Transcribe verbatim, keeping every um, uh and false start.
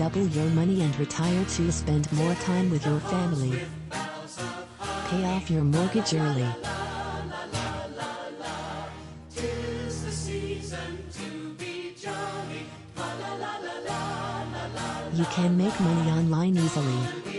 double your money and retire to spend more time with your family. Pay off your mortgage early. You can make money online easily.